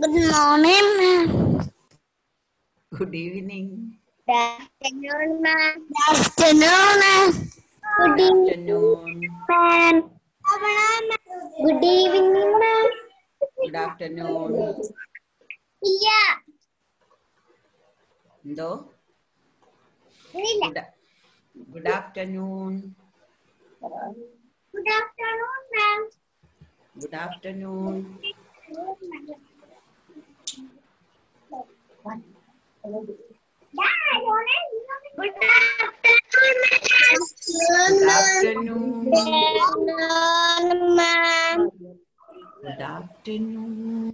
Good morning, ma'am. Good evening. Good afternoon, ma'am. Good afternoon, ma'am. Good afternoon. ma'am. Good evening, ma'am. Good afternoon. Yeah. എന്തോ? Good afternoon. Good afternoon, ma'am. Good afternoon. Good afternoon. Ma'am. Good afternoon.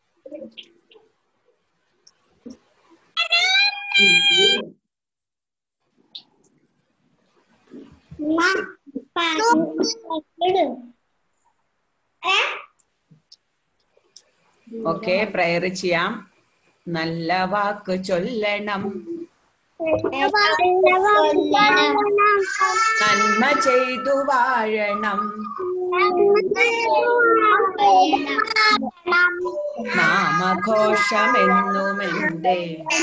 Okay, prayer ചെയ്യാം. നല്ല വാക്ക് ചൊല്ലണം, നന്മ ചെയ്തു വാഴണം, നാമഘോഷമെന്നുമെന്റെ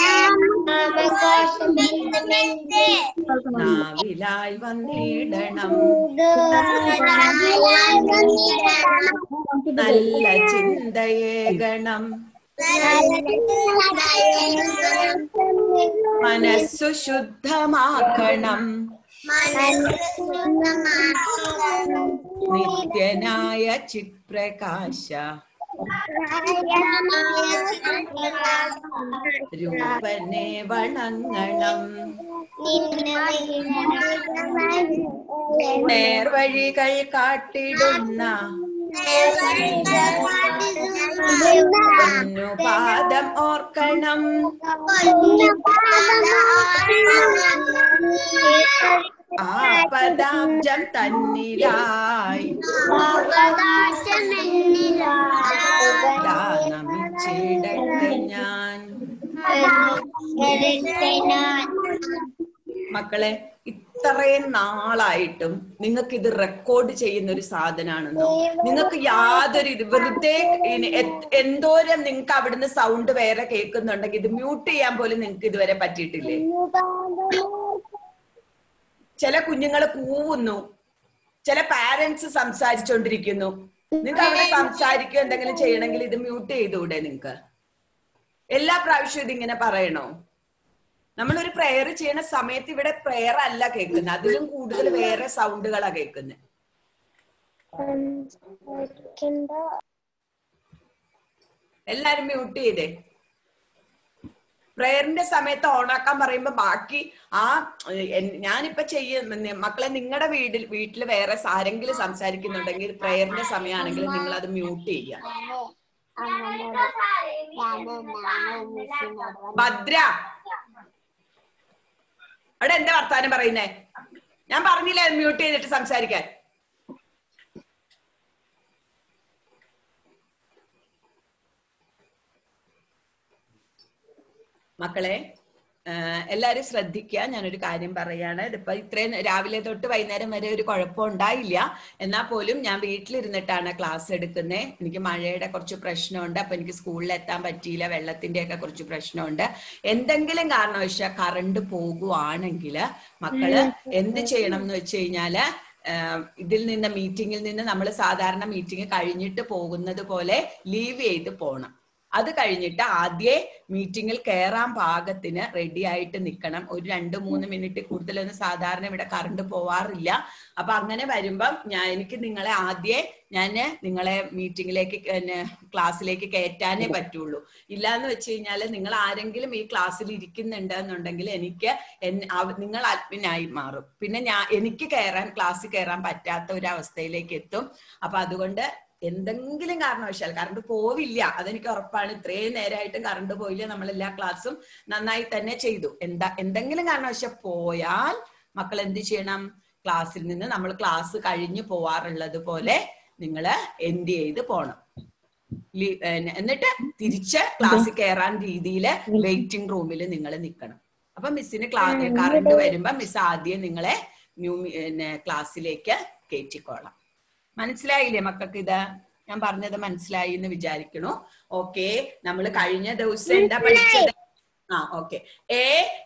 നാവിലായി വന്നിടണം, നല്ല ചിന്തയേകണം, മനസ്സു ശുദ്ധമാക്കണം, നിത്യനായ ചിത്പ്രകാശ രൂപനെ വണങ്ങണം, നേർവഴികൾ കാട്ടിടുന്ന പൊന്നുപാദം ഓർക്കണം, ആ പദാബ്ജം തന്നിലായി നമിച്ചിടട്ടെ ഞാൻ. മക്കളെ, ഇത്രയും നാളായിട്ടും നിങ്ങൾക്ക് ഇത് റെക്കോർഡ് ചെയ്യുന്ന ഒരു സാധനമാണെന്നോ? നിങ്ങൾക്ക് യാതൊരു വെറുതെ എന്തോരം നിങ്ങൾക്ക് അവിടുന്ന് സൗണ്ട് വേറെ കേൾക്കുന്നുണ്ടെങ്കിൽ ഇത് മ്യൂട്ട് ചെയ്യാൻ പോലും നിങ്ങൾക്ക് ഇതുവരെ പറ്റിയിട്ടില്ലേ? ചില കുഞ്ഞുങ്ങൾ കൂവുന്നു, ചില പാരന്റ്സ് സംസാരിച്ചോണ്ടിരിക്കുന്നു. നിങ്ങൾക്ക് അവിടെ സംസാരിക്കുക എന്തെങ്കിലും ചെയ്യണമെങ്കിൽ ഇത് മ്യൂട്ട് ചെയ്തുകൂടെ? നിങ്ങൾക്ക് എല്ലാ പ്രാവശ്യവും ഇതിങ്ങനെ പറയണോ? നമ്മളൊരു പ്രെയർ ചെയ്യണ സമയത്ത് ഇവിടെ പ്രെയർ അല്ല കേൾക്കുന്നത്, അതിലും കൂടുതൽ വേറെ സൗണ്ടുകളാ കേൾക്കുന്നത്. എല്ലാരും മ്യൂട്ട് ചെയ്തേ. പ്രയറിന്റെ സമയത്ത് ഓണാക്കാൻ പറയുമ്പോ ബാക്കി ഞാനിപ്പോ മക്കളെ, നിങ്ങളുടെ വീട്ടില് വേറെ ആരെങ്കിലും സംസാരിക്കുന്നുണ്ടെങ്കിൽ പ്രയറിന്റെ സമയമാണെങ്കിൽ നിങ്ങൾ അത് മ്യൂട്ട് ചെയ്യാം. ഭദ്ര, അവിടെ എന്താ വർത്താനം പറയുന്നേ? ഞാൻ പറഞ്ഞില്ലേ മ്യൂട്ട് ചെയ്തിട്ട് സംസാരിക്കാൻ. മക്കളെ, എല്ലാരും ശ്രദ്ധിക്കുക. ഞാനൊരു കാര്യം പറയാണ്. ഇതിപ്പോ ഇത്രയും രാവിലെ തൊട്ട് വൈകുന്നേരം വരെ ഒരു കുഴപ്പം ഉണ്ടായില്ല. എന്നാൽ പോലും ഞാൻ വീട്ടിലിരുന്നിട്ടാണ് ക്ലാസ് എടുക്കുന്നത്. എനിക്ക് മഴയുടെ കുറച്ച് പ്രശ്നമുണ്ട്, അപ്പൊ എനിക്ക് സ്കൂളിൽ എത്താൻ പറ്റിയില്ല. വെള്ളത്തിന്റെ ഒക്കെ കുറച്ച് പ്രശ്നമുണ്ട്. എന്തെങ്കിലും കാരണവശാൽ കറണ്ട് പോകുവാണെങ്കിൽ മക്കള് എന്ത് ചെയ്യണം എന്ന് വെച്ച് കഴിഞ്ഞാല്, ഇതിൽ നിന്ന് മീറ്റിങ്ങിൽ നിന്ന് നമ്മൾ സാധാരണ മീറ്റിംഗ് കഴിഞ്ഞിട്ട് പോകുന്നത് പോലെ ലീവ് ചെയ്ത് പോകണം. അത് കഴിഞ്ഞിട്ട് ആദ്യേ മീറ്റിങ്ങിൽ കയറാൻ പാകത്തിന് റെഡി ആയിട്ട് നിൽക്കണം. ഒരു 2-3 മിനിറ്റ് കൂടുതലൊന്നും സാധാരണ ഇവിടെ കറണ്ട് പോവാറില്ല. അപ്പൊ അങ്ങനെ വരുമ്പം എനിക്ക് നിങ്ങളെ നിങ്ങളെ മീറ്റിങ്ങിലേക്ക് ക്ലാസ്സിലേക്ക് കയറ്റാനേ പറ്റുള്ളൂ. ഇല്ലാന്ന് വെച്ച് കഴിഞ്ഞാൽ നിങ്ങൾ ആരെങ്കിലും ഈ ക്ലാസ്സിൽ ഇരിക്കുന്നുണ്ട് എന്നുണ്ടെങ്കിൽ നിങ്ങൾ അഡ്മിനായി മാറും. പിന്നെ എനിക്ക് ക്ലാസ്സിൽ കയറാൻ പറ്റാത്ത ഒരു അവസ്ഥയിലേക്ക് എത്തും. അപ്പൊ അതുകൊണ്ട് എന്തെങ്കിലും കാരണവശാൽ കറണ്ട് പോവില്ല, അതെനിക്ക് ഉറപ്പാണ്. ഇത്രയും നേരമായിട്ടും കറണ്ട് പോയില്ല, നമ്മളെല്ലാ ക്ലാസ്സും നന്നായി തന്നെ ചെയ്തു. എന്തെങ്കിലും കാരണവശാൽ പോയാൽ മക്കൾ എന്ത് ചെയ്യണം? ക്ലാസ്സിൽ നിന്ന് നമ്മൾ ക്ലാസ് കഴിഞ്ഞു പോവാറുള്ളത് പോലെ നിങ്ങൾ എൻഡ് ചെയ്ത് പോണം. എന്നിട്ട് തിരിച്ച് ക്ലാസ്സിൽ കയറാൻ രീതിയിൽ വെയിറ്റിംഗ് റൂമിൽ നിങ്ങൾ നിൽക്കണം. അപ്പൊ മിസ്സിന് കറണ്ട് വരുമ്പോ മിസ് ആദ്യം നിങ്ങളെ ക്ലാസ്സിലേക്ക് കയറ്റിക്കോളാം. മനസ്സിലായില്ലേ മക്കൾക്ക്? ഇത് ഞാൻ പറഞ്ഞത് മനസ്സിലായി എന്ന് വിചാരിക്കണു. ഓക്കെ, നമ്മൾ കഴിഞ്ഞ ദിവസം എന്താ പഠിച്ചത്? ഓക്കെ, എ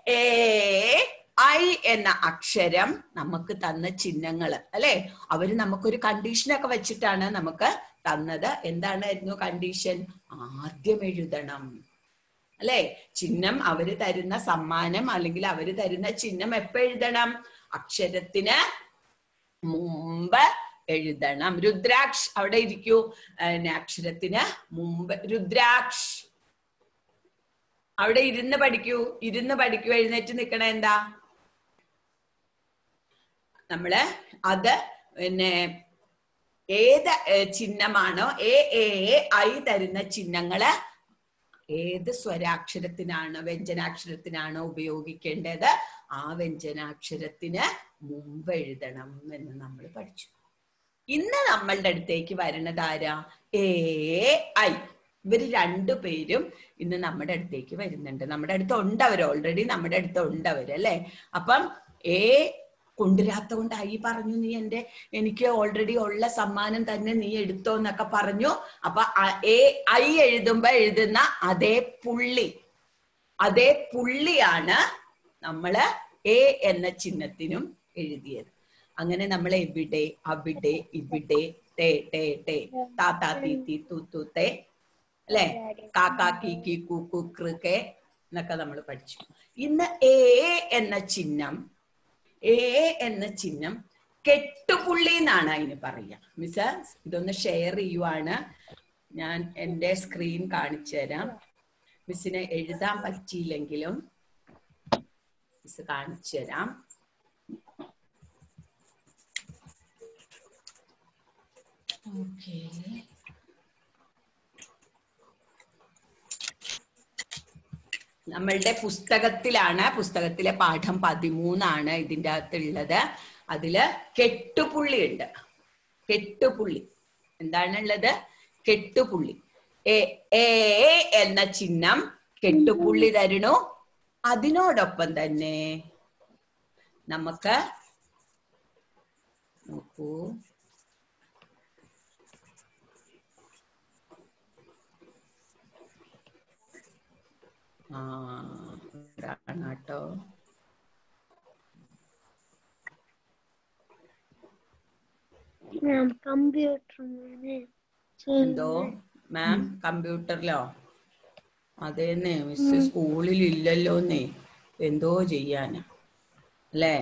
ഐ എന്ന അക്ഷരം നമുക്ക് തന്ന ചിഹ്നങ്ങള് അല്ലെ, അവര് നമുക്കൊരു കണ്ടീഷനൊക്കെ വെച്ചിട്ടാണ് നമുക്ക് തന്നത്. എന്താണായിരുന്നു കണ്ടീഷൻ? ആദ്യം എഴുതണം അല്ലെ. ചിഹ്നം അവര് തരുന്ന സമ്മാനം അല്ലെങ്കിൽ അവര് തരുന്ന ചിഹ്നം എപ്പോ എഴുതണം? അക്ഷരത്തിന് മുമ്പ് എഴുതണം. രുദ്രാക്ഷ് അവിടെ ഇരിക്കൂ. അക്ഷരത്തിന് മുമ്പ് രുദ്രാക്ഷ് അവിടെ ഇരുന്ന് പഠിക്കൂ. എഴുന്നേറ്റ് നിക്കണ എന്താ? നമ്മള് അത് പിന്നെ ഏത് ചിഹ്നമാണോ ഐ തരുന്ന ചിഹ്നങ്ങള് ഏത് സ്വരാക്ഷരത്തിനാണ് വ്യഞ്ജനാക്ഷരത്തിനാണോ ഉപയോഗിക്കേണ്ടത് ആ വ്യഞ്ജനാക്ഷരത്തിന് മുമ്പ് എഴുതണം എന്ന് നമ്മൾ പഠിച്ചു. ഇന്ന് നമ്മളുടെ അടുത്തേക്ക് വരുന്നത് ആരാ? ഐ. ഇവര് രണ്ടുപേരും ഇന്ന് നമ്മുടെ അടുത്തേക്ക് വരുന്നുണ്ട്. നമ്മുടെ അടുത്ത് ഉണ്ടവർ, ഓൾറെഡി നമ്മുടെ അടുത്ത് ഉണ്ടവർ അല്ലെ. അപ്പം കൊണ്ടുവരാത്ത കൊണ്ട് ഐ പറഞ്ഞു, നീ എനിക്ക് ഓൾറെഡി ഉള്ള സമ്മാനം തന്നെ നീ എടുത്തോ എന്നൊക്കെ പറഞ്ഞു. അപ്പൊ ഐ എഴുതുമ്പോ എഴുതുന്ന അതേ പുള്ളിയാണ് നമ്മള് എ എന്ന ചിഹ്നത്തിനും എഴുതിയത്. അങ്ങനെ നമ്മൾ എവിടെ, അവിടെ, ഇവിടെ, ടേ ടേ ടേ, താത്താ തീ തീ തൂ തൂ തേ അല്ലെ, കാക്കാ കീ കീ കൂ കൂ കൃ കേ എന്നൊക്കെ നമ്മൾ പഠിച്ചു. ഇന്ന് എ എന്ന ചിഹ്നം കെട്ടുപുള്ളി എന്നാണ് അതിന് പറയാ. മിസ് ഇതൊന്ന് ഷെയർ ചെയ്യുവാണ്. ഞാൻ എൻ്റെ സ്ക്രീൻ കാണിച്ചു തരാം. മിസ്സിനെ എഴുതാൻ പറ്റിയില്ലെങ്കിലും മിസ് കാണിച്ചു തരാം. ഓക്കെ, നമ്മളുടെ പുസ്തകത്തിലെ പാഠം 13 ഇതിൻ്റെ അകത്തുള്ളത്. അതില് കെട്ടുപുള്ളി ഉണ്ട്. കെട്ടുപുള്ളി എന്താണുള്ളത്? കെട്ടുപുള്ളി. എ എന്ന ചിഹ്നം കെട്ടുപുള്ളി തരണു. അതിനോടൊപ്പം തന്നെ നമുക്ക് നോക്കൂ, കേട്ടോ, എന്തോ മാം കമ്പ്യൂട്ടറിലോ? അതേന്നെ മിസ് സ്കൂളിൽ ഇല്ലല്ലോന്നേ, എന്തോ ചെയ്യാനാ അല്ലേ.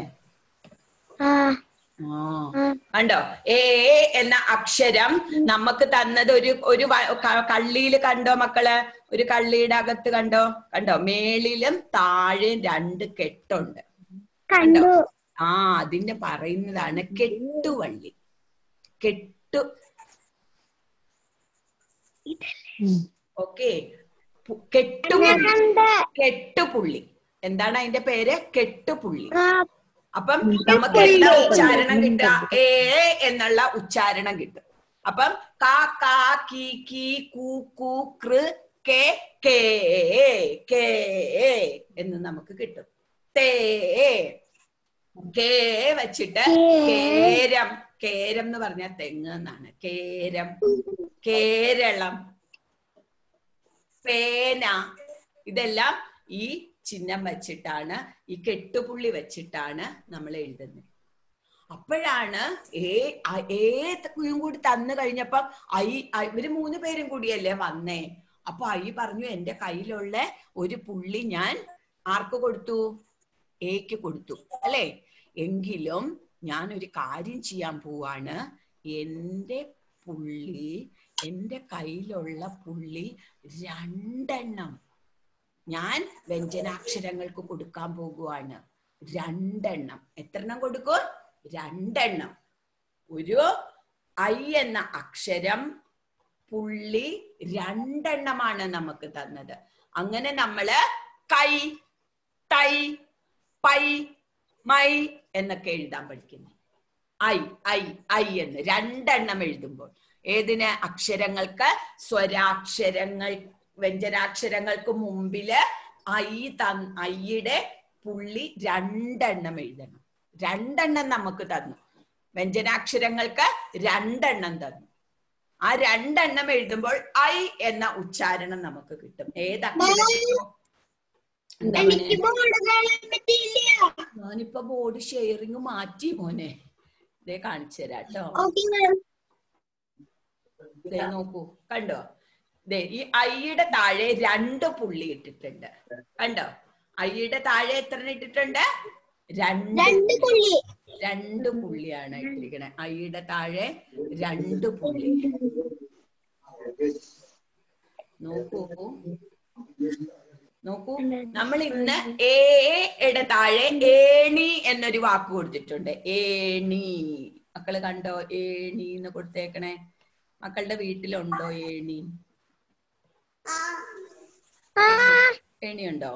കണ്ടോ, എന്ന അക്ഷരം നമുക്ക് തന്നത് ഒരു കള്ളിയിൽ കണ്ടോ മക്കള്? ഒരു കള്ളിയുടെ അകത്ത് കണ്ടോ? മേളിലും താഴെയും 2 കെട്ടുണ്ട്. കണ്ടോ? അതിന്റെ പറയുന്നതാണ് കെട്ടുവള്ളി. ഓക്കെ, കെട്ടുപുള്ളി. എന്താണ് അതിന്റെ പേര്? കെട്ടുപുള്ളി. അപ്പം നമുക്ക് എന്താ ഉച്ചാരണം കിട്ടുക? എ എന്നുള്ള ഉച്ചാരണം കിട്ടും. അപ്പം കാ കാ കീ കീ കൂ കൂ കൃ കേ കേ കേ എന്ന് നമുക്ക് കിട്ടും. തേ കേ വെച്ചിട്ട് കേരം. കേരം എന്ന് പറഞ്ഞാൽ തെങ്ങ് എന്നാണ്. കേരം, കേരളം, പേന, ഇതെല്ലാം ഈ ചിഹ്നം വെച്ചിട്ടാണ്, ഈ കെട്ടുപുള്ളി വെച്ചിട്ടാണ് നമ്മൾ എഴുതുന്നത്. അപ്പോഴാണ് കൂടി തന്നു കഴിഞ്ഞപ്പം ഇവര് 3 പേരും കൂടിയല്ലേ വന്നേ. അപ്പൊ ഐ പറഞ്ഞു, എന്റെ കയ്യിലുള്ള ഒരു പുള്ളി ഞാൻ ആർക്ക് കൊടുത്തു? എക്ക് കൊടുത്തു അല്ലെ. എങ്കിലും ഞാനൊരു കാര്യം ചെയ്യാൻ പോവാണ്. എന്റെ കയ്യിലുള്ള പുള്ളി 2 എണ്ണം ഞാൻ വ്യഞ്ജനാക്ഷരങ്ങൾക്ക് കൊടുക്കാൻ പോകുവാണ്. 2 എണ്ണം. എത്ര എണ്ണം കൊടുക്കും? 2 എണ്ണം. ഒരു ഐ എന്ന അക്ഷരം പുള്ളി 2 എണ്ണമാണ് നമുക്ക് തന്നത്. അങ്ങനെ നമ്മള് കൈ, തൈ, പൈ, മൈ എന്നൊക്കെ എഴുതാൻ പഠിക്കുന്നു. ഐ എന്ന് 2 എണ്ണം എഴുതുമ്പോൾ ഏതിന്? അക്ഷരങ്ങൾക്ക്, സ്വരാക്ഷരങ്ങൾ, വ്യഞ്ജനാക്ഷരങ്ങൾക്ക് മുമ്പില് ഐയുടെ പുള്ളി 2 എണ്ണം എഴുതണം. 2 എണ്ണം നമുക്ക് തന്നു. വ്യഞ്ജനാക്ഷരങ്ങൾക്ക് 2 എണ്ണം തന്നു. ആ രണ്ടെണ്ണം എഴുതുമ്പോൾ ഐ എന്ന ഉച്ചാരണം നമുക്ക് കിട്ടും. ഏതക്ഷരം? ഞാനിപ്പോ ബോർഡ് ഷെയറിങ് മാറ്റി മോനെ. ഇതേ കാണിച്ചു തരാട്ടോ. നോക്കൂ, കണ്ടോ? ഈ ഐയുടെ താഴെ 2 പുള്ളി ഇട്ടിട്ടുണ്ട്. കണ്ടോ? ഐയുടെ താഴെ എത്ര ഇട്ടിട്ടുണ്ട്? 2 പുള്ളിയാണ് ഇട്ടിരിക്കണേ. ഐയുടെ താഴെ 2 പുള്ളി. നോക്കൂ, നമ്മൾ ഇന്ന് എയുടെ താഴെ ഏണി എന്നൊരു വാക്ക് കൊടുത്തിട്ടുണ്ട്. ഏണി. മക്കള് കണ്ടോ? ഏണി എന്ന് കൊടുത്തേക്കണേ. മക്കളുടെ വീട്ടിലുണ്ടോ ഏണി? ഏണിയുണ്ടോ?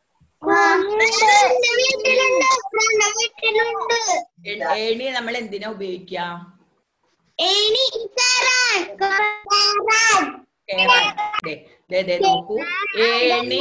ഏണി നമ്മൾ എന്തിനാ ഉപയോഗിക്കുക? നോക്കൂ, ഏണി,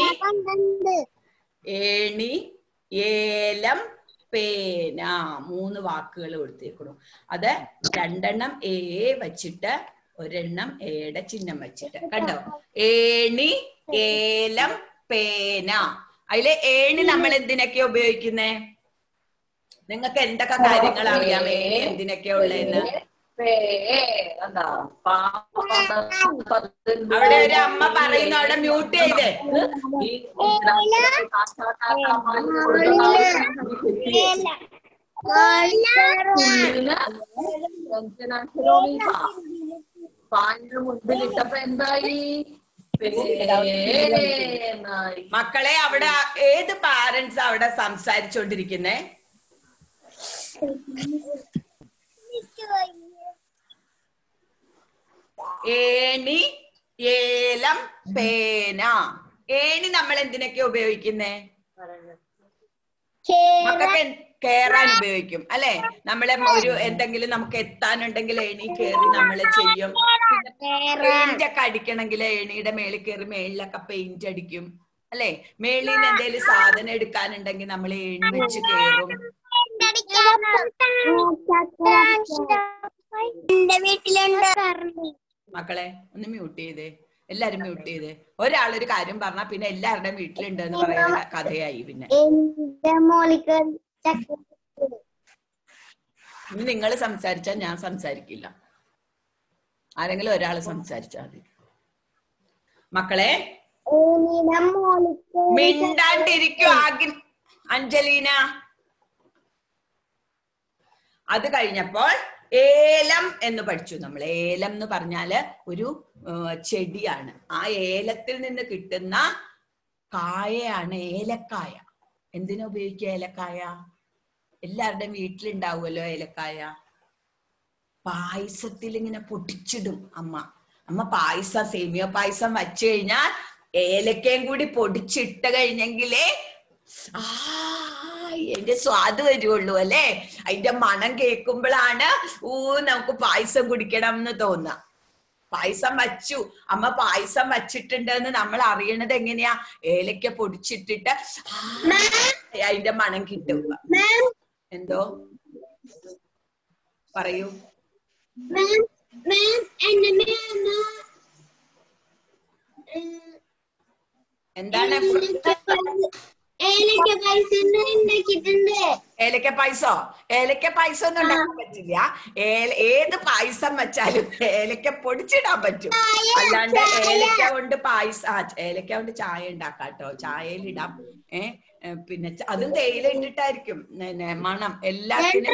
ഏലം, പേന, 3 വാക്കുകൾ കൊടുത്തേക്കണു. അത് 2 എ വച്ചിട്ട് 1 എയുടെ ചിഹ്നം വെച്ചിട്ട്. കണ്ടോ? ഏണി, ഏലം, പേന. അതിലെ ഏണി നമ്മൾ എന്തിനൊക്കെ ഉപയോഗിക്കുന്നേ? നിങ്ങൾക്ക് എന്തൊക്കെ കാര്യങ്ങൾ അറിയാം ഏണി എന്തിനൊക്കെയാ ഉള്ളതെന്ന്? അവിടെ ഒരു അമ്മ പറയുന്നു, അവിടെ മ്യൂട്ട് ചെയ്ത്. മുൻപിലിട്ടപ്പോ എന്തായി? മക്കളെ, അവിടെ ഏത് പാരന്റ്സ് അവിടെ സംസാരിച്ചോണ്ടിരിക്കുന്നേ? ഏണി, ഏലം, പേന. ഏണി നമ്മൾ എന്തിനൊക്കെ ഉപയോഗിക്കുന്നേ? മക്കൾക്ക് കേറാൻ ഉപയോഗിക്കും അല്ലെ? നമ്മളെ ഒരു എന്തെങ്കിലും നമുക്ക് എത്താനുണ്ടെങ്കിൽ ഏണി കയറി നമ്മൾ ചെയ്യും. പിന്നെ പെയിന്റ് ഒക്കെ അടിക്കണമെങ്കിൽ ഏണിയുടെ മേളിൽ കയറി മേളിലൊക്കെ പെയിന്റ് അടിക്കും അല്ലെ? മേളിൽ നിന്ന് എന്തെങ്കിലും സാധനം എടുക്കാനുണ്ടെങ്കിൽ നമ്മൾ ഏണി വെച്ച് കയറും. മക്കളെ ഒന്ന് മ്യൂട്ട് ചെയ്തേ, എല്ലാരും മ്യൂട്ട് ചെയ്തേ. ഒരാളൊരു കാര്യം പറഞ്ഞാ പിന്നെ എല്ലാവരുടെയും വീട്ടിലുണ്ട് എന്ന് പറയുന്ന കഥയായി. പിന്നെ നിങ്ങൾ സംസാരിച്ചാൽ ഞാൻ സംസാരിക്കില്ല. ആരെങ്കിലും ഒരാൾ സംസാരിച്ചാൽ മതി. മക്കളെ മിണ്ടാണ്ടിരിക്കൂ അഞ്ജലീന. അത് കഴിഞ്ഞപ്പോൾ ഏലം എന്ന് പഠിച്ചു നമ്മൾ. ഏലം എന്ന് പറഞ്ഞാല് ഒരു ചെടിയാണ്. ആ ഏലത്തിൽ നിന്ന് കിട്ടുന്ന കായയാണ് ഏലക്കായ. എന്തിനാ ഉപയോഗിക്കുക ഏലക്കായ? എല്ലാവരുടെയും വീട്ടിലുണ്ടാവുമല്ലോ ഏലക്കായ. പായസത്തിൽ ഇങ്ങനെ പൊടിച്ചിടും അമ്മ പായസം, സേമിയ പായസം വച്ചു കഴിഞ്ഞാൽ ഏലക്കയും കൂടി പൊടിച്ചിട്ട് കഴിഞ്ഞെങ്കിലേ അതിന്റെ സ്വാദ് വരുള്ളൂ അല്ലെ? അതിന്റെ മണം കേൾക്കുമ്പോഴാണ് നമുക്ക് പായസം കുടിക്കണം എന്ന് തോന്നുക. പായസം വച്ചു, അമ്മ പായസം വച്ചിട്ടുണ്ട് എന്ന് നമ്മൾ അറിയണത് എങ്ങനെയാ? ഏലക്ക പൊടിച്ചിട്ടിട്ട് അതിന്റെ മണം കിട്ടും. എന്തോ പറയൂ. എന്താണ് ഏലക്ക പായസോ? ഏലക്ക പായസം ഒന്നും ഉണ്ടാക്കാൻ പറ്റില്ല. ഏത് പായസം വെച്ചാലും ഏലക്ക പൊടിച്ചിടാൻ പറ്റും. അല്ലാണ്ട് ഏലക്ക കൊണ്ട് ഏലക്ക കൊണ്ട് ചായ ഉണ്ടാക്കാട്ടോ. ചായയിലിടാം. പിന്നെ അതും തേയില ഇട്ടിട്ടായിരിക്കും മണം. എല്ലാത്തിനും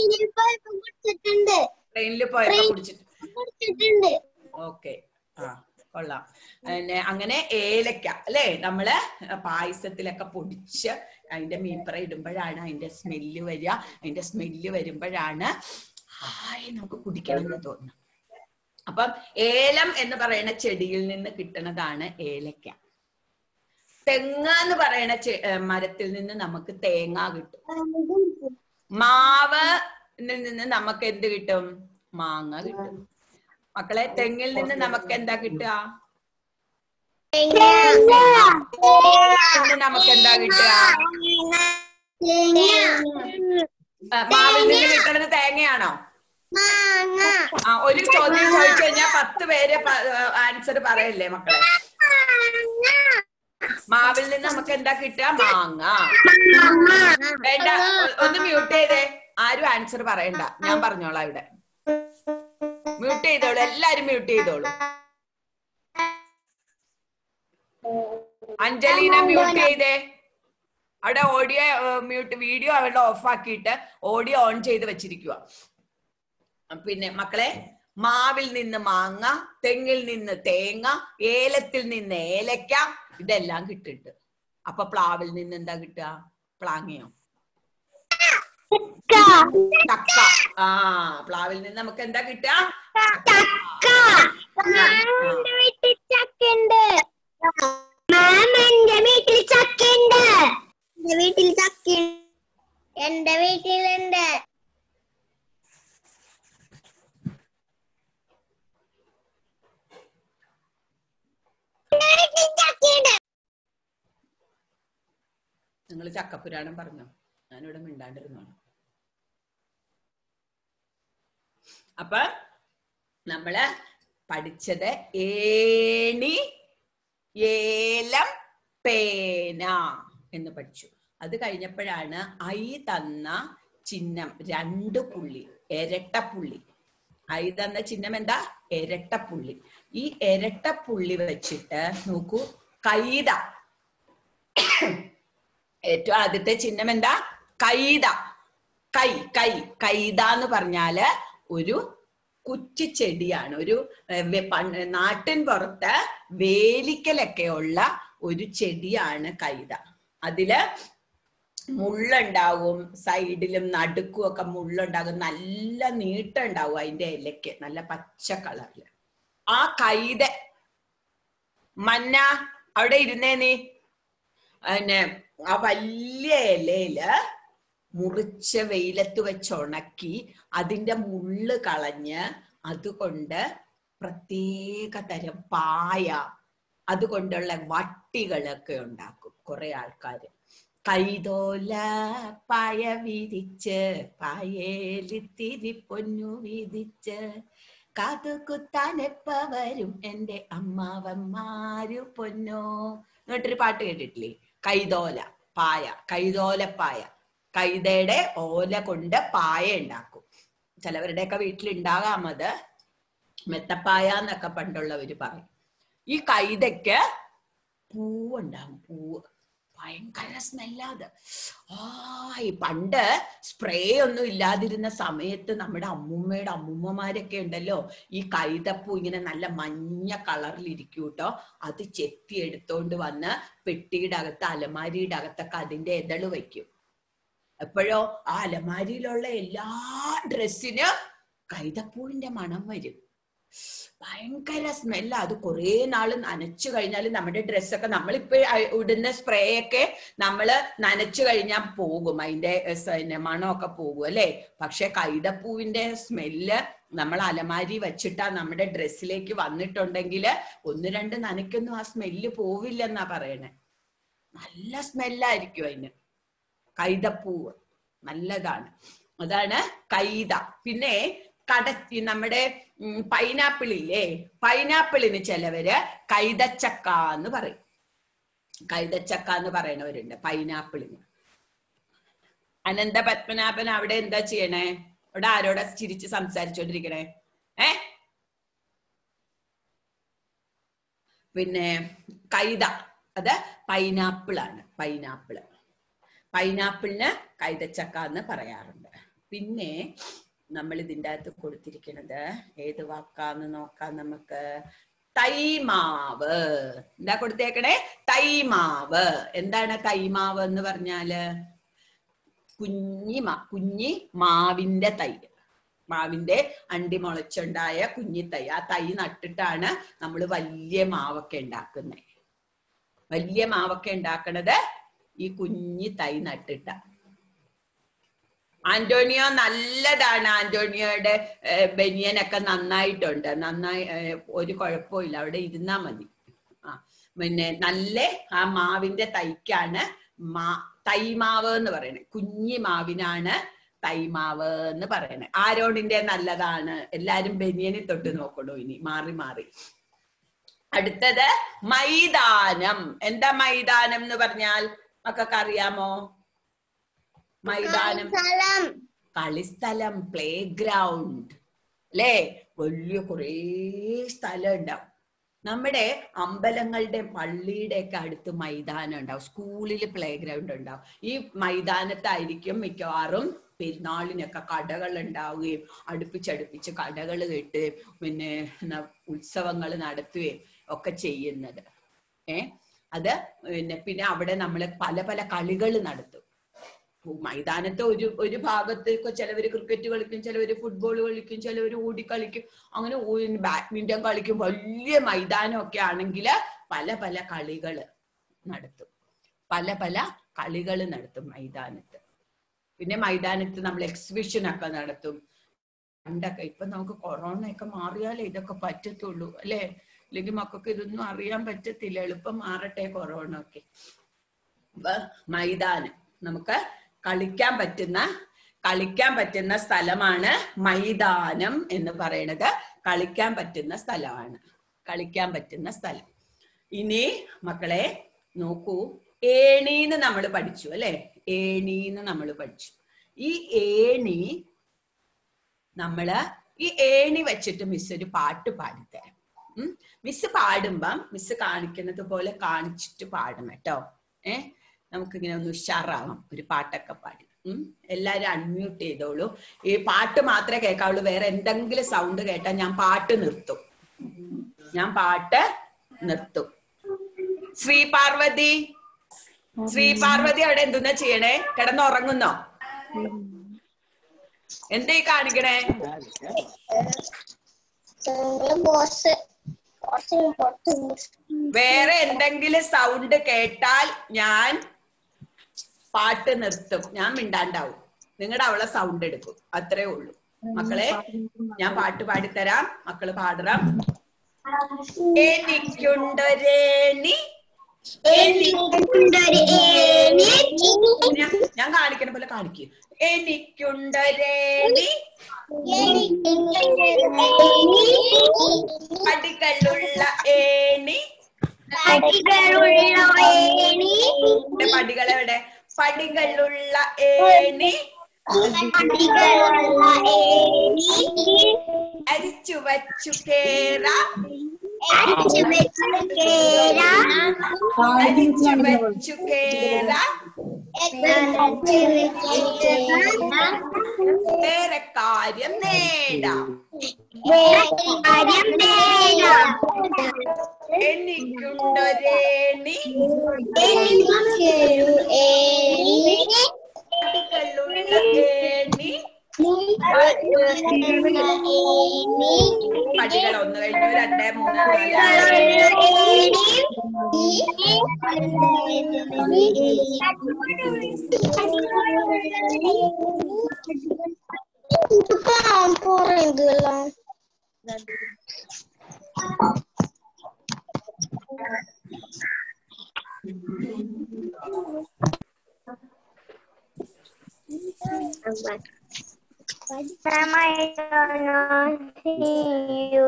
ട്രെയിനിൽ പോയപ്പോ കുടിച്ചിട്ടുണ്ട്. ഓക്കെ, കൊള്ളാം. അങ്ങനെ ഏലക്ക അല്ലെ നമ്മള് പായസത്തിലൊക്കെ പൊടിച്ച് അതിന്റെ മീപ്പറ ഇടുമ്പോഴാണ് അതിന്റെ സ്മെല്ല് വരിക. അതിന്റെ സ്മെല്ല് വരുമ്പോഴാണ് നമുക്ക് കുടിക്കണം എന്ന് തോന്നുന്നത്. അപ്പം ഏലം എന്ന് പറയുന്ന ചെടിയിൽ നിന്ന് കിട്ടുന്നതാണ് ഏലക്ക. തെങ്ങ് എന്ന് പറയുന്ന മരത്തിൽ നിന്ന് നമുക്ക് തേങ്ങ കിട്ടും. മാവ് നിന്ന് നമുക്ക് എന്ത് കിട്ടും? മാങ്ങ കിട്ടും. മക്കളെ, തെങ്ങിൽ നിന്ന് നമുക്ക് എന്താ കിട്ടുക? നമുക്ക് എന്താ കിട്ടുക? മാവിൽ നിന്ന് കിട്ടുന്നത് തേങ്ങയാണോ? ഒരു ചോദ്യം ചോദിച്ചു കഴിഞ്ഞാൽ 10 പേര് ആൻസർ പറയല്ലേ മക്കളെ? മാവിൽ നിന്ന് നമുക്ക് എന്താ കിട്ടുക? മാങ്ങ. വേണ്ട, ഒന്ന് മ്യൂട്ട് ചെയ്തേ. ആരും ആൻസർ പറയണ്ട, ഞാൻ പറഞ്ഞോളാം. ഇവിടെ മ്യൂട്ട് ചെയ്തോളൂ, എല്ലാരും മ്യൂട്ട് ചെയ്തോളൂ. അഞ്ജലീന മ്യൂട്ട് ചെയ്തേ. അവിടെ ഓഡിയോ മ്യൂട്ട്, വീഡിയോ അവിടെ ഓഫ് ആക്കിയിട്ട് ഓഡിയോ ഓൺ ചെയ്ത് വെച്ചിരിക്കുക. പിന്നെ മക്കളെ, മാവിൽ നിന്ന് മാങ്ങ, തെങ്ങിൽ നിന്ന് തേങ്ങ, ഏലത്തിൽ നിന്ന് ഏലക്ക, ഇതെല്ലാം കിട്ടുന്നുണ്ട്. അപ്പൊ പ്ലാവിൽ നിന്ന് എന്താ കിട്ടുക? പ്ലാങ്ങയോ? ചക്ക. പ്ലാവിൽ നിന്ന് നമുക്ക് എന്താ കിട്ടുക? എന്റെ വീട്ടിലുണ്ട്. നിങ്ങൾ ചക്കപ്പുരാണം പറഞ്ഞോ? ഞാനിവിടെ മിണ്ടാണ്ടിരുന്നോളാം. അപ്പൊ നമ്മള് പഠിച്ചത് ഏണി, ഏലം, പേന എന്ന് പഠിച്ചു. അത് കഴിഞ്ഞപ്പോഴാണ് ഐ തന്ന ചിഹ്നം 2 പുള്ളി, ഇരട്ടപ്പുള്ളി. ഐ തന്ന ചിഹ്നം എന്താ? ഇരട്ടപ്പുള്ളി. ഈ ഇരട്ടപ്പുള്ളി വെച്ചിട്ട് നോക്കൂ, കൈത. ഏറ്റവും ആദ്യത്തെ ചിഹ്നം എന്താ? കൈത. കൈത എന്ന് പറഞ്ഞാല് ഒരു കുറ്റിച്ചെടിയാണ്. ഒരു നാട്ടിൻ പുറത്ത് വേലിക്കലൊക്കെ ഉള്ള ഒരു ചെടിയാണ് കൈത. അതില് മുള്ളുണ്ടാവും, സൈഡിലും നടുക്കും ഒക്കെ മുള്ളുണ്ടാകും, നല്ല നീട്ടം ഉണ്ടാവും അതിന്റെ ഇലയ്ക്ക്, നല്ല പച്ച കളറില്. ആ കൈത മന്ന അവിടെ ഇരുന്നേ നീ. പിന്നെ ആ വലിയ ഇലയില് മുറിച്ച് വെയിലത്ത് വെച്ച് ഉണക്കി അതിന്റെ മുള്ള് കളഞ്ഞ് അതുകൊണ്ട് പ്രത്യേക തരം പായ, അതുകൊണ്ടുള്ള വട്ടികളൊക്കെ ഉണ്ടാക്കും കുറെ ആൾക്കാര്. കൈതോല പായ വിരിച്ച് പായേലിത്തിരി പൊന്നു വിധിച്ച് കാതുകുത്താൻ എപ്പ വരും എന്റെ അമ്മാവന്മാരു പൊന്നോ എന്നിട്ടൊരു പാട്ട് കേട്ടിട്ടില്ലേ? കൈതോല പായ, കൈതോലപ്പായ. കൈതയുടെ ഓല കൊണ്ട് പായ ഉണ്ടാക്കും. ചിലവരുടെയൊക്കെ വീട്ടിലുണ്ടാകാം അത്. മെത്തപ്പായ എന്നൊക്കെ പണ്ടുള്ളവര് പറയും. ഈ കൈതയ്ക്ക് പൂവുണ്ടാകും. പൂവ് ഭയങ്കര സ്മെല്ലാത്. ഈ പണ്ട് സ്പ്രേ ഒന്നും ഇല്ലാതിരുന്ന സമയത്ത് നമ്മുടെ അമ്മൂമ്മമാരൊക്കെ ഉണ്ടല്ലോ, ഈ കൈതപ്പൂ ഇങ്ങനെ നല്ല മഞ്ഞ കളറിലിരിക്കും കേട്ടോ. അത് ചെത്തി എടുത്തോണ്ട് വന്ന് പെട്ടിയുടെ അകത്ത്, അലമാരിയുടെ അകത്തൊക്കെ അതിന്റെ ഇതള് വയ്ക്കും. എപ്പോഴോ ആ അലമാരിയിലുള്ള എല്ലാ ഡ്രസ്സിന് കൈതപ്പൂവിന്റെ മണം വരും. ഭയങ്കര സ്മെല്ല. അത് കുറെ നാള് നനച്ചു കഴിഞ്ഞാൽ നമ്മുടെ ഡ്രസ്സൊക്കെ, നമ്മളിപ്പോ ഇടുന്ന സ്പ്രേ ഒക്കെ നമ്മള് നനച്ചു കഴിഞ്ഞാൽ പോകും, അതിന്റെ മണമൊക്കെ പോകും അല്ലെ. പക്ഷെ കൈതപ്പൂവിന്റെ സ്മെല്ല് നമ്മൾ അലമാരി വെച്ചിട്ടാ നമ്മുടെ ഡ്രസ്സിലേക്ക് വന്നിട്ടുണ്ടെങ്കിൽ 1-2 നനയ്ക്കൊന്നും ആ സ്മെല്ല് പോവില്ലെന്നാ പറയണേ. നല്ല സ്മെല്ലായിരിക്കും അതിന്. കൈതപ്പൂവ് നല്ലതാണ്. അതാണ് കൈത. പിന്നെ നമ്മുടെ പൈനാപ്പിൾ ഇല്ലേ, പൈനാപ്പിളിന് ചിലവര് കൈതച്ചക്ക എന്ന് പറയും. കൈതച്ചക്ക എന്ന് പറയുന്നവരുണ്ട് പൈനാപ്പിളിന്. അനന്ത പത്മനാഭൻ അവിടെ എന്താ ചെയ്യണേ? അവിടെ ആരോടാ ചിരിച്ച് സംസാരിച്ചോണ്ടിരിക്കണേ? പിന്നെ കൈത അത് പൈനാപ്പിൾ ആണ്. പൈനാപ്പിളിന് കൈതച്ചക്ക എന്ന് പറയാറുണ്ട്. പിന്നെ നമ്മൾ ഇതിൻ്റെ അകത്ത് കൊടുത്തിരിക്കുന്നത് ഏത് വാക്കാന്ന് നോക്കാം നമുക്ക്. തൈമാവ്. എന്താ കൊടുത്തേക്കണേ? തൈമാവ്. എന്താണ് തൈമാവ് എന്ന് പറഞ്ഞാല്? കുഞ്ഞി മാവിന്റെ തൈ. മാവിന്റെ അണ്ടി മുളച്ചുണ്ടായ കുഞ്ഞി തൈ. ആ തൈ നട്ടിട്ടാണ് നമ്മൾ വലിയ മാവൊക്കെ ഉണ്ടാക്കുന്നത്. വലിയ മാവൊക്കെ ഉണ്ടാക്കണത് ഈ കുഞ്ഞി തൈ നട്ടിട്ട. ആന്റോണിയോ നല്ലതാണ്. ആന്റോണിയോയുടെ ബനിയനൊക്കെ നന്നായിട്ടുണ്ട്. നന്നായി, ഒരു കുഴപ്പമില്ല, അവിടെ ഇരുന്നാ മതി. പിന്നെ നല്ല ആ മാവിന്റെ തൈക്കാണ് തൈമാവ് എന്ന് പറയുന്നത്. കുഞ്ഞി മാവിനാണ് തൈമാവ് എന്ന് പറയണേ. ആരോണിന്റെ നല്ലതാണ്. എല്ലാരും ബനിയനെ തൊട്ട് നോക്കണോ ഇനി മാറി മാറി. അടുത്തത് മൈതാനം. എന്താ മൈതാനം എന്ന് പറഞ്ഞാൽ മക്കൾക്ക് അറിയാമോ? മൈതാനം കളിസ്ഥലം, പ്ലേ ഗ്രൗണ്ട് അല്ലേ? വലിയ കുറേ സ്ഥലം ഉണ്ടാവും. നമ്മുടെ അമ്പലങ്ങളുടെ പള്ളിയുടെ ഒക്കെ അടുത്ത് മൈതാനം ഉണ്ടാവും. സ്കൂളിൽ പ്ലേ ഗ്രൗണ്ട് ഉണ്ടാവും. ഈ മൈതാനത്തായിരിക്കും മിക്കവാറും പെരുന്നാളിനൊക്കെ കടകൾ ഉണ്ടാവുകയും അടുപ്പിച്ചടുപ്പിച്ച് കടകൾ കെട്ടുകയും പിന്നെ ഉത്സവങ്ങൾ നടത്തുകയും ഒക്കെ ചെയ്യുന്നത്. അത് പിന്നെ അവിടെ നമ്മൾ പല പല കളികൾ നടത്തും. മൈതാനത്ത് ഒരു ഭാഗത്ത് ചിലവര് ക്രിക്കറ്റ് കളിക്കും, ചിലവര് ഫുട്ബോൾ കളിക്കും, ചിലവര് ഓടിക്കളിക്കും, അങ്ങനെ ബാഡ്മിന്റൺ കളിക്കും. വലിയ മൈതാനമൊക്കെ ആണെങ്കിൽ പല പല കളികൾ നടത്തും. പല പല കളികൾ നടത്തും മൈതാനത്ത്. പിന്നെ മൈതാനത്ത് നമ്മൾ എക്സിബിഷൻ ഒക്കെ നടത്തും. പണ്ടൊക്കെ, ഇപ്പൊ നമുക്ക് കൊറോണ ഒക്കെ മാറിയാലേ ഇതൊക്കെ പറ്റത്തുള്ളൂ അല്ലെ? അല്ലെങ്കിൽ മക്കൾക്ക് ഇതൊന്നും അറിയാൻ പറ്റത്തില്ല. എളുപ്പം മാറട്ടെ കൊറോണ ഒക്കെ. മൈതാനം നമുക്ക് കളിക്കാൻ പറ്റുന്ന സ്ഥലമാണ് മൈതാനം എന്ന് പറയുന്നത്. കളിക്കാൻ പറ്റുന്ന സ്ഥലമാണ്, കളിക്കാൻ പറ്റുന്ന സ്ഥലം. ഇനി മക്കളെ നോക്കൂ, ഏണീന്ന് നമ്മൾ പഠിച്ചു അല്ലെ? ഏണീന്ന് നമ്മൾ പഠിച്ചു. ഈ ഏണി വെച്ചിട്ട് മിസ് ഒരു പാട്ട് പാടിത്തരാം. മിസ് പാടുമ്പം മിസ് കാണിക്കുന്നത് പോലെ കാണിച്ചിട്ട് പാടും കേട്ടോ. നമുക്കിങ്ങനെ ഒന്ന് ഉഷാറാവാം ഒരു പാട്ടൊക്കെ പാടി. എല്ലാരും അൺമ്യൂട്ട് ചെയ്തോളൂ. ഈ പാട്ട് മാത്രമേ കേൾക്കാവുള്ളൂ. വേറെ എന്തെങ്കിലും സൗണ്ട് കേട്ടാൽ ഞാൻ പാട്ട് നിർത്തും. ശ്രീ പാർവതി അവിടെ എന്തെന്നാ ചെയ്യണേ? കിടന്നുറങ്ങുന്നോ? എന്തേ കാണിക്കണേ? വേറെ എന്തെങ്കിലും സൗണ്ട് കേട്ടാൽ ഞാൻ പാട്ട് നിർത്തും. ഞാൻ മിണ്ടാണ്ടാവും. നിങ്ങളുടെ അവളെ സൗണ്ട് എടുക്കും. അത്രേ ഉള്ളൂ മക്കളെ. ഞാൻ പാട്ട് പാടിത്തരാം, മക്കള് പാടണം. എനിക്കുണ്ടൊരേണി, ഞാൻ കാണിക്കണ പോലെ കാണിക്കും. എനിക്കുണ്ടൊരേണി, പടികളുള്ള ഏണി. പടികളെവിടെ? പടികളുള്ള ഏണി, അരിച്ചു വച്ചു കേറാം, അരിച്ചു വച്ചു കേറാം, വേറെ കാര്യം നേടാം. എനിക്കുണ്ടൊരേണി, പടികളുള്ള ഏണി. പടികൾ 1 കഴിഞ്ഞു, 2, 3, Ma'am, I don't see you.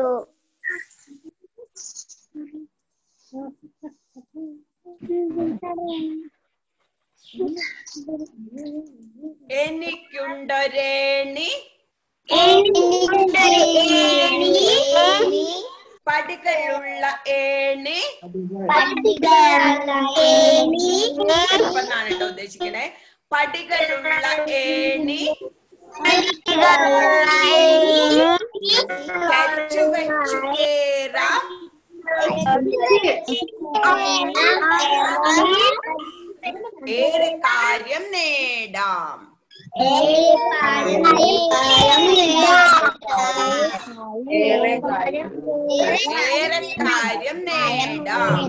എനിക്കുണ്ടൊരേണി, പടികളുള്ള ഏണി. എന്നാണ് കേട്ടോ ഉദ്ദേശിക്കണേ. പടികളുള്ള ഏണി, അരിച്ചു വെച്ചു കേറാം, ഏറെ കാര്യം നേടാം. ഏറെ കാര്യം നേടാം.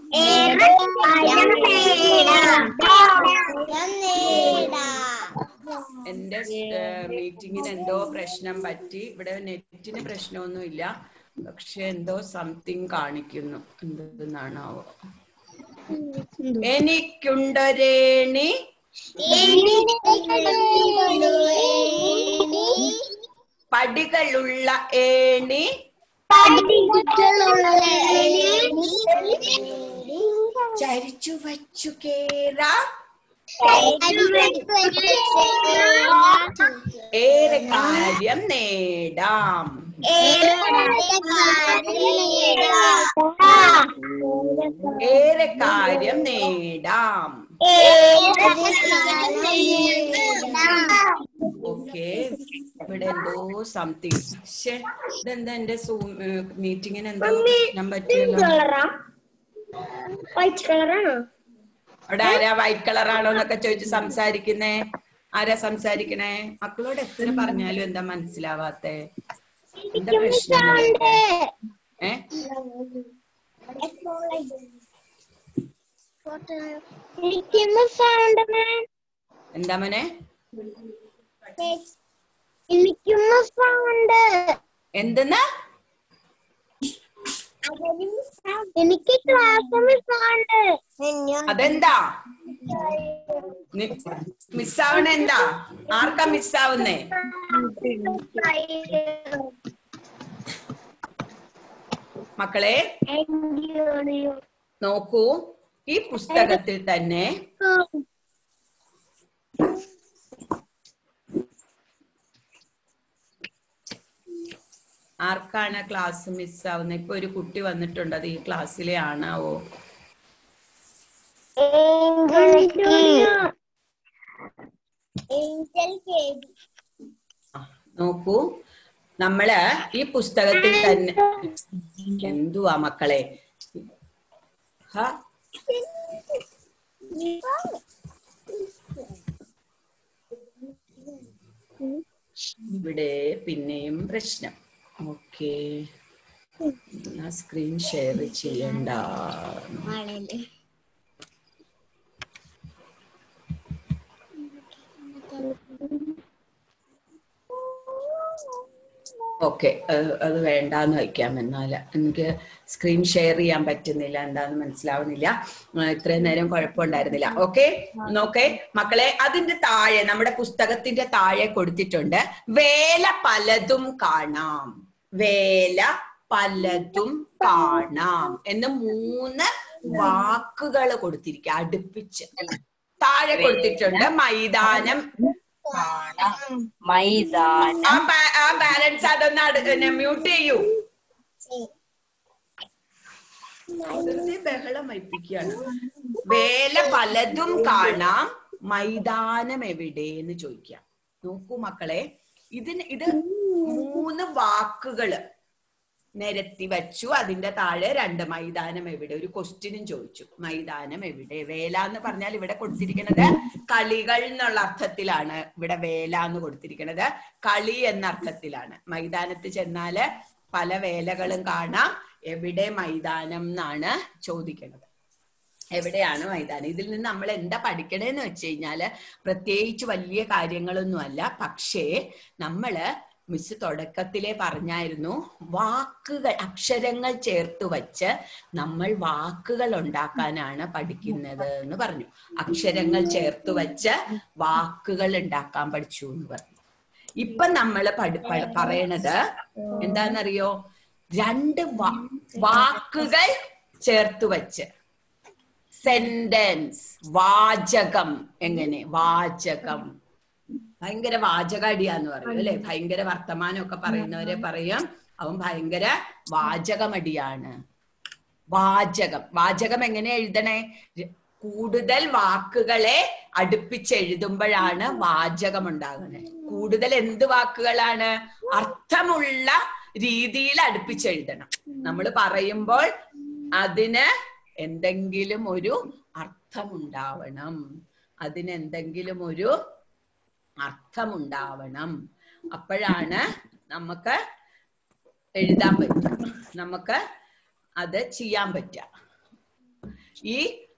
എന്റെ മീറ്റിങ്ങിന് എന്തോ പ്രശ്നം പറ്റി. ഇവിടെ നെറ്റിന് പ്രശ്നമൊന്നുമില്ല, പക്ഷെ എന്തോ സംതിങ് കാണിക്കുന്നു. എന്തെന്നാണാവോ? എനിക്കുണ്ടൊരേണി, പടികളുള്ള ഏണി ചരിച്ചു വച്ചു കേറാം ഏറെ കാര്യം നേടാം. ഏറെ കാര്യം നേടാം. ഓക്കെ, ഇവിടെ എന്തോ സംതിങ്. പക്ഷെ ഇതെന്താ എന്റെ മീറ്റിങ്ങിന് എന്തോ ഞാൻ പറ്റിയല്ലോ. അവിടെ ആരാ വൈറ്റ് കളറാണോ എന്നൊക്കെ ചോദിച്ച് സംസാരിക്കുന്നേ? ആരാ സംസാരിക്കണേ? മക്കളോട് എത്ര പറഞ്ഞാലും എന്താ മനസ്സിലാവാത്തെ? എന്താ പ്രശ്നം? എന്താ മോനെ? എന്തെന്നാ? എനിക്ക് അതെന്താ മിസ്സാവണ? എന്താ? ആർക്കാ മിസ്സാവുന്നേ? മക്കളെ നോക്കൂ, ഈ പുസ്തകത്തിൽ തന്നെ ആർക്കാണ് ക്ലാസ് മിസ്സാവുന്നത്? ഇപ്പൊ ഒരു കുട്ടി വന്നിട്ടുണ്ട്, അത് ഈ ക്ലാസ്സിലെ ആണാവോ? നോക്കൂ, നമ്മള് ഈ പുസ്തകത്തിൽ തന്നെ എന്തുവാ മക്കളെ? ഇവിടെ പിന്നെയും പ്രശ്നം. ഓക്കെ, സ്ക്രീൻ ഷെയർ ചെയ്യണ്ട. ഓക്കെ, അത് വേണ്ടാന്ന് വയ്ക്കാം. എന്നാൽ എനിക്ക് സ്ക്രീൻ ഷെയർ ചെയ്യാൻ പറ്റുന്നില്ല, എന്താന്ന് മനസ്സിലാവുന്നില്ല. ഇത്രയും നേരം കുഴപ്പമുണ്ടായിരുന്നില്ല. ഓക്കെ, നോക്കേ മക്കളെ, അതിന്റെ താഴെ, നമ്മുടെ പുസ്തകത്തിന്റെ താഴെ കൊടുത്തിട്ടുണ്ട് വേല പലതും കാണാം. വേല പലതും കാണാം എന്ന് 3 വാക്കുകൾ കൊടുത്തിരിക്കുക അടുപ്പിച്ച്. താഴെ കൊടുത്തിട്ടുണ്ട് മൈതാനം. ആ പാരന്റ്സ് അതൊന്ന് മ്യൂട്ട് ചെയ്യൂ. ബഹളം വയ്പ്പിക്കുകയാണ്. വേല പലതും കാണാം, മൈതാനം എവിടെയെന്ന് ചോദിക്കാം. നോക്കൂ മക്കളെ, ഇത് 3 വാക്കുകള് നിരത്തി വച്ചു. അതിന്റെ താഴെ 2 മൈതാനം എവിടെ, ഒരു ക്വസ്റ്റ്യനും ചോദിച്ചു. മൈതാനം എവിടെ? വേല എന്ന് പറഞ്ഞാൽ ഇവിടെ കൊടുത്തിരിക്കുന്നത് കളികൾ എന്നുള്ള അർത്ഥത്തിലാണ്. ഇവിടെ വേല എന്ന് കൊടുത്തിരിക്കുന്നത് കളി എന്ന അർത്ഥത്തിലാണ്. മൈതാനത്ത് ചെന്നാല് പല വേലകളും കാണാം. എവിടെ മൈതാനം എന്നാണ് ചോദിക്കുന്നത്. എവിടെയാണ് മൈതാനം? ഇതിൽ നിന്ന് നമ്മൾ എന്താ പഠിക്കണേന്ന് വെച്ച് കഴിഞ്ഞാല് പ്രത്യേകിച്ച് വലിയ കാര്യങ്ങളൊന്നുമല്ല. പക്ഷേ നമ്മള് മിസ് തുടക്കത്തിലെ പറഞ്ഞായിരുന്നു, വാക്കുകൾ, അക്ഷരങ്ങൾ ചേർത്ത് വച്ച് നമ്മൾ വാക്കുകൾ ഉണ്ടാക്കാനാണ് പഠിക്കുന്നത് എന്ന് പറഞ്ഞു. അക്ഷരങ്ങൾ ചേർത്ത് വച്ച് വാക്കുകൾ ഉണ്ടാക്കാൻ പഠിച്ചു എന്ന് പറഞ്ഞു. ഇപ്പൊ നമ്മള് പറയണത് എന്താന്നറിയോ? 2 വാക്കുകൾ ചേർത്ത് വച്ച് സെന്റൻസ്, വാചകം. എങ്ങനെ? വാചകം. ഭയങ്കര വാചകടിയാന്ന് പറയും അല്ലെ? ഭയങ്കര വർത്തമാനമൊക്കെ പറയുന്നവരെ പറയും അവൻ ഭയങ്കര വാചകമടിയാണ്. വാചകം. വാചകം എങ്ങനെ എഴുതണേ? കൂടുതൽ വാക്കുകളെ അടുപ്പിച്ചെഴുതുമ്പോഴാണ് വാചകം ഉണ്ടാകുന്നത്. കൂടുതൽ എന്ത് വാക്കുകളാണ്? അർത്ഥമുള്ള രീതിയിൽ അടുപ്പിച്ചെഴുതണം. നമ്മൾ പറയുമ്പോൾ അതിന് എന്തെങ്കിലും ഒരു അർത്ഥമുണ്ടാവണം. അതിനെന്തെങ്കിലും ഒരു അർത്ഥമുണ്ടാവണം. അപ്പോഴാണ് നമുക്ക് എഴുതാൻ പറ്റുക, നമുക്ക് അത് ചെയ്യാൻ പറ്റുക. ഈ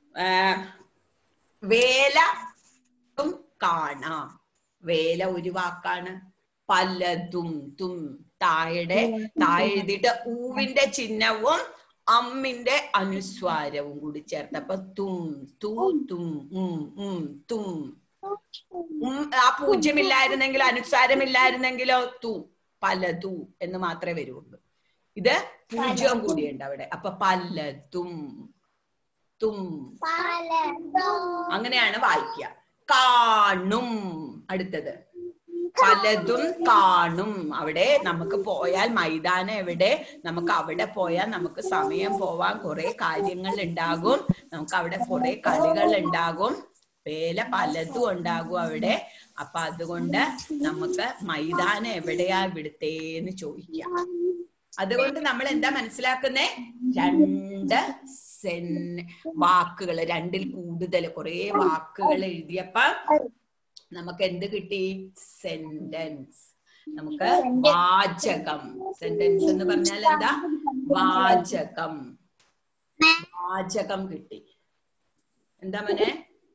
വേല കാണാം. വേല ഒരു വാക്കാണ്. പലതും, തും താഴെ എഴുതിയിട്ട് ഊവിന്റെ ചിഹ്നവും അമ്മിന്റെ അനുസ്വാരവും കൂടി ചേർത്തപ്പോ തും, തു, തും, തും. ആ പൂജ്യമില്ലായിരുന്നെങ്കിലോ അനുസ്വാരമില്ലായിരുന്നെങ്കിലോ തു, പലതു എന്ന് മാത്രമേ വരുള്ളൂ. ഇത് പൂജ്യവും കൂടിയുണ്ട് അവിടെ. അപ്പൊ പലതും, തും, അങ്ങനെയാണ് വായിക്കുക. കാണും. അടുത്തത് പലതും കാണും. അവിടെ നമുക്ക് പോയാൽ മൈതാനം എവിടെ, നമുക്ക് അവിടെ പോയാൽ നമുക്ക് സമയം പോവാൻ കുറെ കാര്യങ്ങൾ ഉണ്ടാകും. നമുക്ക് അവിടെ കുറെ കളികൾ ഉണ്ടാകും. വേല പലതും ഉണ്ടാകും അവിടെ. അപ്പൊ അതുകൊണ്ട് നമുക്ക് മൈതാനം എവിടെയാ ഇവിടുത്തേന്ന് ചോദിക്കാം. അതുകൊണ്ട് നമ്മൾ എന്താ മനസ്സിലാക്കുന്നേ? രണ്ട് വാക്കുകൾ, രണ്ടിൽ കൂടുതൽ കുറെ വാക്കുകൾ എഴുതിയപ്പോ നമുക്ക് എന്ത് കിട്ടി? സെന്റൻസ്. നമുക്ക് വാചകം. സെന്റൻസ് എന്ന് പറഞ്ഞാൽ എന്താ? വാചകം. വാചകം കിട്ടി. എന്താ മോനെ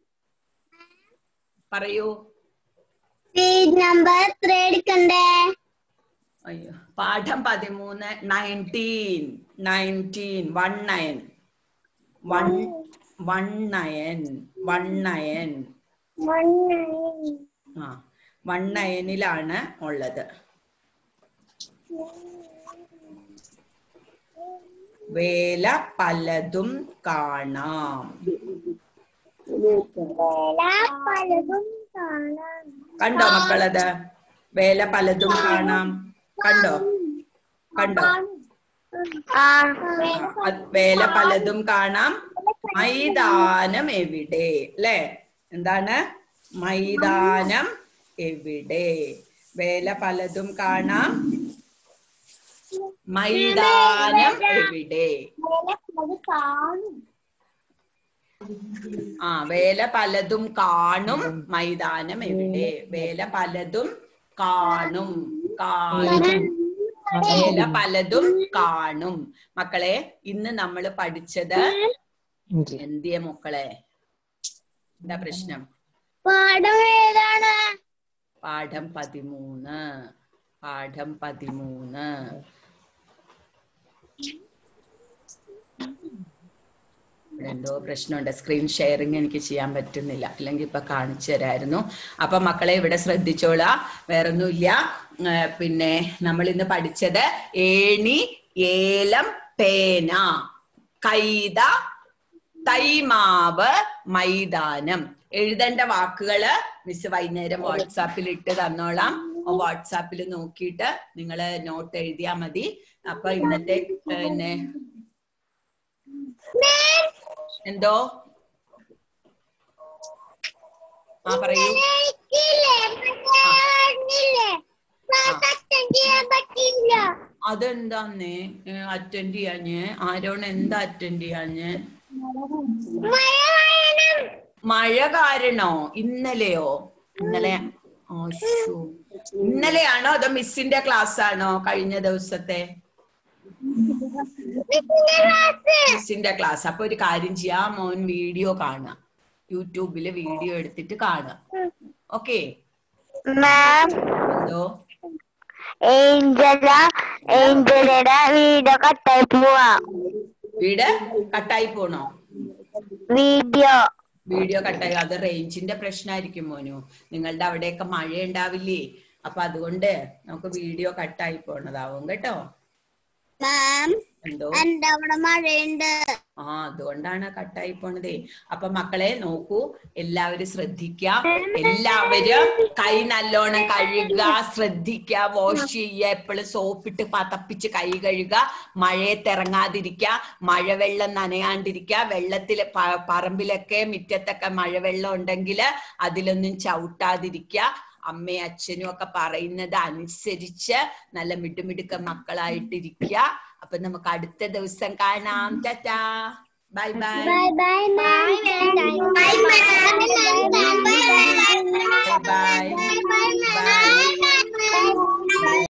പറയൂ. നമ്പർ 3 എടുക്കണ്ടേ? അയ്യോ, പാഠം 13 19 19 19 ഉള്ളത്. വേല പലതും കാണാം. കണ്ടോ മക്കളത്? വേല പലതും കാണാം. കണ്ടോ? വേല പലതും കാണാം. മൈതാനം എവിടെ? അല്ലെ? എന്താണ്? മൈതാനം എവിടെ? വേല പലതും കാണാം. മൈതാനം എവിടെ? വേല പലതും കാണും. മൈതാനം എവിടെ? വേല പലതും കാണും. വേല പലതും കാണും. മക്കളെ, ഇന്ന് നമ്മൾ പഠിച്ചത് എന്തിയ മക്കളെ? എന്താ പ്രശ്നം? പാഠം ഏതാണ്? പാഠം 13. പാഠം 13. എന്തോ പ്രശ്നമുണ്ട്. സ്ക്രീൻ ഷെയറിങ് എനിക്ക് ചെയ്യാൻ പറ്റുന്നില്ല, അല്ലെങ്കിൽ ഇപ്പൊ കാണിച്ചു തരായിരുന്നു. അപ്പൊ മക്കളെ ഇവിടെ ശ്രദ്ധിച്ചോളാം. വേറൊന്നുമില്ല. പിന്നെ നമ്മൾ ഇന്ന് പഠിച്ചത് ഏണി, ഏലം, പേന, കൈത, തൈമാവ്, മൈതാനം. എഴുതേണ്ട വാക്കുകള് മിസ് വൈകുന്നേരം വാട്സാപ്പിൽ ഇട്ട് തന്നോളാം. വാട്സാപ്പിൽ നോക്കിയിട്ട് നിങ്ങള് നോട്ട് എഴുതിയാ മതി. അപ്പൊ ഇന്നത്തെ പിന്നെ എന്തോ പറയൂ. അതെന്താന്നേ അറ്റൻഡ് ചെയ്യാഞ്ഞ്? ആരോണ് എന്താ അറ്റൻഡ് ചെയ്യാഞ്ഞ്? മഴ കാരണോ? ഇന്നലെയോ? ഇന്നലെയാണോ അതോ മിസ്സിന്റെ ക്ലാസ് ആണോ? കഴിഞ്ഞ ദിവസത്തെ മിസ്സിന്റെ ക്ലാസ്. അപ്പൊ ഒരു കാര്യം ചെയ്യാം, മോൻ വീഡിയോ കാണാം. യൂട്യൂബില് വീഡിയോ എടുത്തിട്ട് കാണാം. ഓക്കെ? എന്തോ? ഏഞ്ചലയുടെ വീഡിയോ കട്ടായി പോവാ. വീട് കട്ടായി പോണോ? വീഡിയോ കട്ടായി. അത് റേഞ്ചിന്റെ പ്രശ്നമായിരിക്കും മോനു. നിങ്ങളുടെ അവിടെയൊക്കെ മഴ ഉണ്ടാവില്ലേ? അപ്പൊ അതുകൊണ്ട് നമുക്ക് വീഡിയോ കട്ടായി പോണതാവും കേട്ടോ. എന്തോ? അവിടെ മഴയുണ്ട്. അതുകൊണ്ടാണ് കട്ടായി പോണതേ. അപ്പൊ മക്കളെ നോക്കൂ, എല്ലാവരും ശ്രദ്ധിക്കാം. എല്ലാവരും കൈ നല്ലോണം കഴുകുക, ശ്രദ്ധിക്കുക, വാഷ് ചെയ്യുക, എപ്പോഴും സോപ്പിട്ട് പതപ്പിച്ച് കൈ കഴുകുക, മഴയത്തിറങ്ങാതിരിക്കുക, മഴവെള്ളം നനയാണ്ടിരിക്കുക. വെള്ളത്തില് പറമ്പിലൊക്കെ മുറ്റത്തൊക്കെ മഴവെള്ളം ഉണ്ടെങ്കിൽ അതിലൊന്നും ചവിട്ടാതിരിക്കുക. അമ്മയും അച്ഛനും ഒക്കെ പറയുന്നത് അനുസരിച്ച് നല്ല മിടുമിടുക്ക മക്കളായിട്ടിരിക്കുക. അപ്പൊ നമുക്ക് അടുത്ത ദിവസം കാണാം. Tata, bye bye. Bye by.